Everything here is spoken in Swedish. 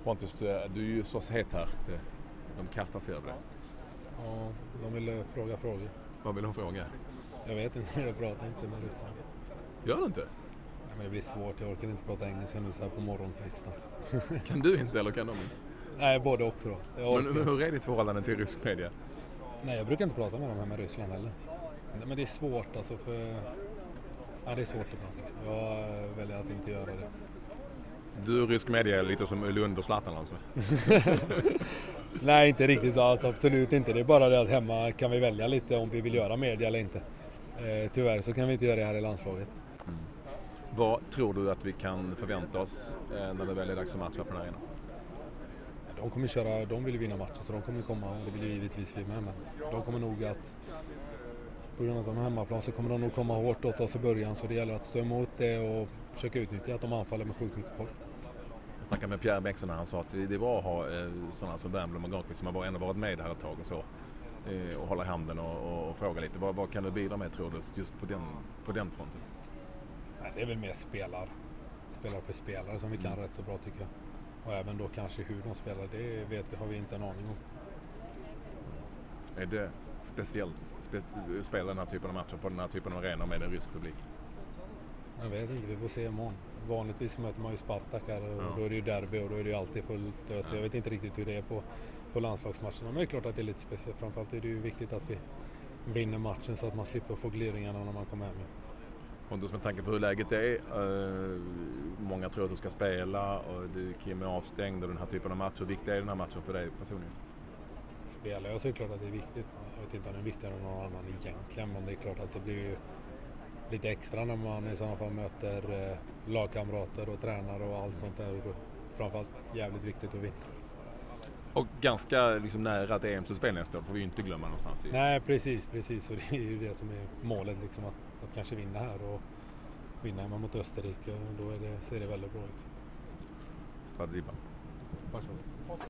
Pontus, du är ju så het här. De kastar sig över det. Ja, de ville fråga frågor. Vad vill de fråga? Jag vet inte, jag pratar inte med ryssarna. Gör du inte? Nej, men det blir svårt, jag orkar inte prata engelska nu så här på morgonkvisten. Kan du inte eller kan de inte? Nej, både och då. Men hur är ditt förhållande till rysk media? Nej, jag brukar inte prata med dem här med Ryssland heller. Men det är svårt alltså för... Ja, det är svårt ibland. Jag väljer att inte göra det. Du rysk media är lite som Lund och Zlatan alltså? Nej, inte riktigt så. Alltså, absolut inte. Det är bara det att hemma kan vi välja lite om vi vill göra media eller inte. Tyvärr så kan vi inte göra det här i landslaget. Mm. Vad tror du att vi kan förvänta oss när det väl är dags för match på den här arenan? De kommer köra, de vill vinna matchen så de kommer komma och det vill ju givetvis vi med. Men de kommer nog att, på grund av att de är hemmaplan så kommer de nog komma hårt åt oss i början. Så det gäller att stå emot det och försöka utnyttja att de anfaller med sjukt mycket folk. Jag snackade med Pierre Bengtsson när han sa att det är bra att ha sådana som Wernbloom och Granqvist som har ändå varit med det här ett tag och så. Och hålla handen och fråga lite. Vad kan du bidra med tror du just på den fronten? Det är väl mer spelare för spelare som vi kan rätt så bra tycker jag. Och även då kanske hur de spelar, det har vi inte en aning om. Är det speciellt spela den här typen av matcher på den här typen av arena med en rysk publik? Jag vet inte, vi får se imorgon. Vanligtvis möter man ju Spartak här och då är det ju derby och då är det ju alltid fullt ös. Jag vet inte riktigt hur det är på landslagsmatcherna, men det är klart att det är lite speciellt. Framförallt är det ju viktigt att vi vinner matchen så att man slipper få gliringarna när man kommer hem. Pontus, med tanke på hur läget är, många tror att du ska spela och Kim är avstängd och den här typen av match. Hur viktig är den här matchen för dig personligen? Spela, jag tycker klart att det är viktigt. Jag vet inte om det är viktigare än någon annan egentligen, men det är klart att det blir ju lite extra när man i sådana fall möter lagkamrater och tränare och allt sånt där. Och framförallt jävligt viktigt att vinna. Och ganska liksom nära att EM-slutspel nästa år får vi ju inte glömma någonstans. Nej, precis. Och det är ju det som är målet, liksom, att kanske vinna här och vinna hemma mot Österrike. Och då ser det väldigt bra ut. Spasiba. Varsågod.